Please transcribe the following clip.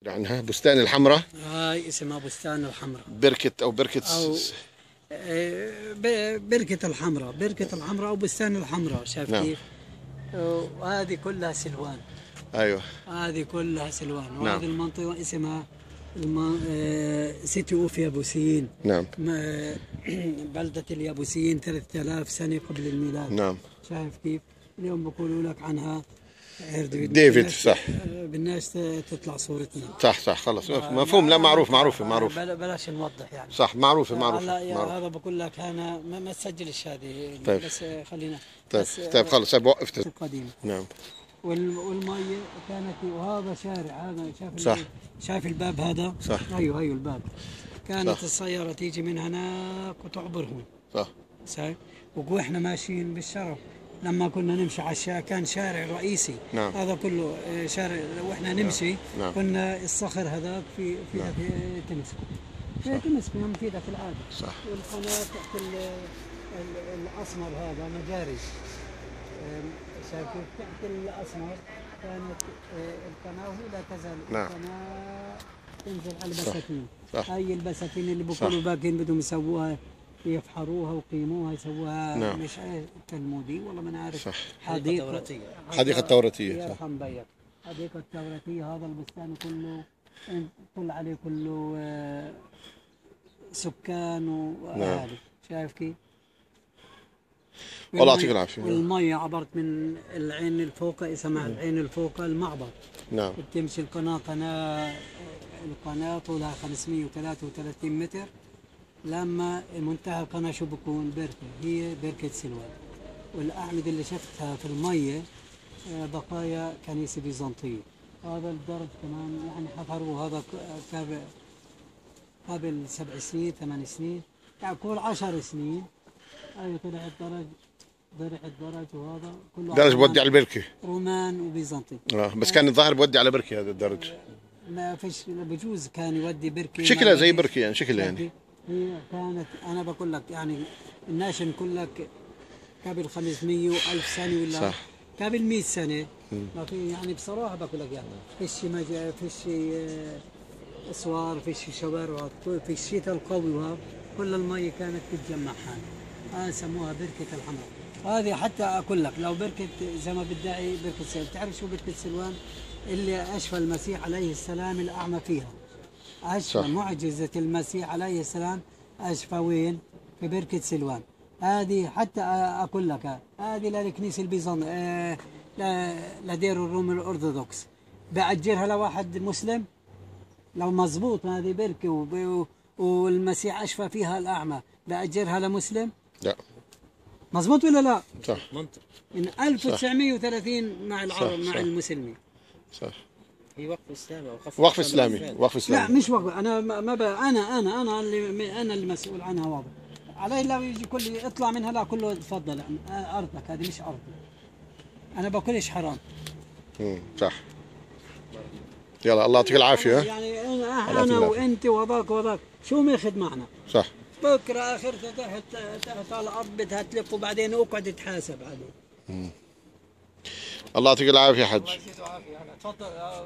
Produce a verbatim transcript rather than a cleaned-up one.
عنها بستان الحمراء. هاي اسمها بستان الحمراء، بركة أو بركة أو آه، ب- بركة الحمراء، بركة الحمراء أو بستان الحمراء. شايف نعم. كيف؟ وهذه كلها سلوان. أيوه. هذه كلها سلوان. نعم. وهذه المنطقة اسمها الم... آه، سيتي اوف يابوسيين. نعم. ما- بلدة اليابوسيين ثلاثة آلاف سنة قبل الميلاد. نعم. شايف كيف؟ اليوم بقولوا لك عنها ديفيد. صح. بالناس تطلع صورتنا. صح صح خلص مفهوم. لا معروف معروفة معروفة. بلاش نوضح يعني. صح معروفة معروفة. لا يا معروف. هذا بقول لك انا ما, ما تسجلش هذه. طيب. بس خلينا. طيب بس طيب خلص طيب وقفت. القديمة. نعم. وال- والمية كانت، وهذا شارع هذا. شايف صح. شايف الباب هذا؟ صح. ايوه ايوه الباب. كانت صح. السيارة تيجي من هناك وتعبر هون. صح. صحيح. واحنا ماشيين بالشرف لما كنا نمشي على الشارع، كان شارع رئيسي. نعم. هذا كله آه، شارع. واحنا نمشي نعم. كنا الصخر هذاك في في نعم. في تمسكه. في تمسكه يوم في ذاك العاده. صح. والقناة تحت ال- ال- الاسمر هذا مجاري. آم، شايف كيف؟ تحت الاسمر كانت آه، القناة، وهي لا تزال نعم. القناة تنزل على صح. البساتين. صح. هاي البساتين اللي صح. بكونوا باقيين بدهم يسووها، يفحروها ويقيموها، يسووها. نعم. مش عارف تلمودي والله ما نعرف. صح. حديقة توراتية. حديقة توراتية. يرحم بيك. حديقة توراتية. هذا البستان كله طل عليه كله آه، سكان وأهالي. شايف كيف؟ الله يعطيك العافية. والمية عبرت من العين الفوقة، اسمها العين الفوقة المعبر. نعم. بتمشي القناة قناة القناة طولها خمسمئة وثلاثة وثلاثين متر. لما منتهى القناة شو بكون؟ بركة، هي بركة سلوان. والأعمدة اللي شفتها في المية آه، بقايا كنيسة بيزنطية. هذا الدرج كمان يعني حفروه. هذا ك- قبل قبل سبع سنين ثمان سنين، يعني كل عشر سنين. أيوة طلع الدرج، طلع الدرج. وهذا كله درج رومان- بودي على البركة. رومان وبيزنطي. اه بس كان الظاهر بودي على بركة هذا الدرج. ما فيش، بجوز كان يودي بركة. شكلها ما زي يودي- بركة يعني شكلها يعني. هي كانت، انا بقول لك يعني الناشن كلك قبل خمسمئة وألف سنه ولا صح. قبل مئة سنه. ما في يعني بصراحه بقول لك يعني فيش مجا فيش آه، اسوار، فيش شوارع، في الشتاء القوي. وهذا كل المي كانت تتجمع هان. هاي سموها بركه الحمراء. هذه حتى اقول لك لو بركه زي ما بدعي بركه سلوان. بتعرف شو بركه سلوان؟ اللي اشفى المسيح عليه السلام الاعمى فيها. أشفى صح. معجزة المسيح عليه السلام أشفى وين؟ في بركة سلوان. هذه حتى أقول لك هذه للكنيسة البيزنطية، آه، ل- لدير الروم الأرثوذكس. بأجرها لواحد مسلم لو مزبوط. هذه بركة وب- والمسيح أشفى فيها الأعمى، بأجرها لمسلم؟ لا. مزبوط ولا لا؟ صح. منطق. من ألف وتسعمئة وثلاثين مع العرب صح. مع صح. المسلمين. صح. هي وقف اسلامي او وقف وقف إسلامي. وقف لا إسلامي. مش وقف. انا ما ما ب... انا انا انا اللي انا اللي مسؤول عنها. واضح علي. لا يجي كل اطلع منها، لا كله تفضل ارضك، هذه مش ارضي. انا باكلش حرام. مم. صح. يلا الله يعطيك العافية. يعني انا, الله أنا يعطيك وانت وذاك وذاك شو ماخذ معنا؟ صح. بكره اخرتها تحت تحت على الارض بدها تلف، وبعدين اقعد تحاسب عليه. الله يعطيك العافية يا حج. تفضل.